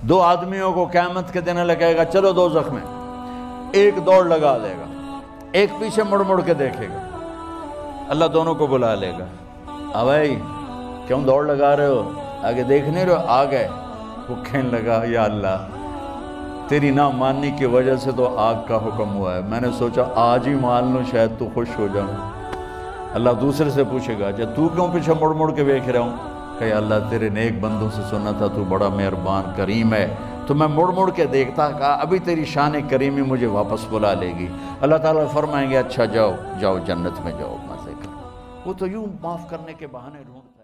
दो आदमियों को क़यामत के दिन लगेगा चलो दोज़ख में, एक दौड़ लगा देगा, एक पीछे मुड़ मुड़ के देखेगा, अल्लाह दोनों को बुला लेगा, भाई क्यों दौड़ लगा रहे हो, आगे देख नहीं रहे हो, आ गए। वो कहने लगा या अल्लाह तेरी ना मानने की वजह से तो आग का हुक्म हुआ है, मैंने सोचा आज ही मान लूँ शायद तू खुश हो जाऊँ। अल्लाह दूसरे से पूछेगा जब तू क्यों पीछे मुड़ मुड़ के देख रहा हूँ, कहे अल्लाह तेरे नेक बंदों से सुना था तू बड़ा मेहरबान करीम है, तो मैं मुड़ मुड़ के देखता, कहा अभी तेरी शान करीमी मुझे वापस बुला लेगी। अल्लाह ताला फरमाएंगे अच्छा जाओ जाओ जन्नत में जाओ मज़े करो। वो तो यूँ माफ़ करने के बहाने ढूंढते